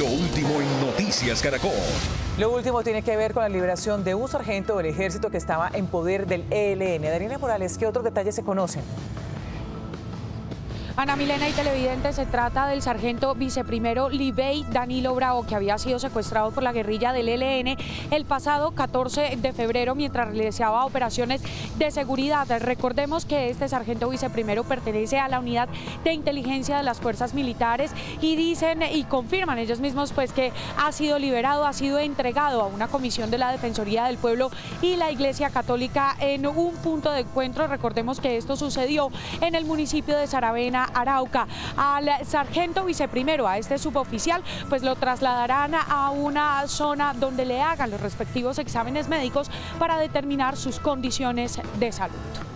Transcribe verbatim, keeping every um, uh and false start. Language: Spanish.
último en Noticias Caracol. Lo último tiene que ver con la liberación de un sargento del ejército que estaba en poder del E L N. Daniela Morales, ¿qué otros detalles se conocen? Ana Milena y televidentes, se trata del sargento viceprimero Libey Danilo Bravo, que había sido secuestrado por la guerrilla del E L N el pasado catorce de febrero mientras realizaba operaciones de seguridad. Recordemos que este sargento viceprimero pertenece a la unidad de inteligencia de las fuerzas militares y dicen y confirman ellos mismos pues que ha sido liberado, ha sido entregado a una comisión de la Defensoría del Pueblo y la Iglesia Católica en un punto de encuentro. Recordemos que esto sucedió en el municipio de Saravena, Arauca. Al sargento viceprimero, a este suboficial, pues lo trasladarán a una zona donde le hagan los respectivos exámenes médicos para determinar sus condiciones de salud.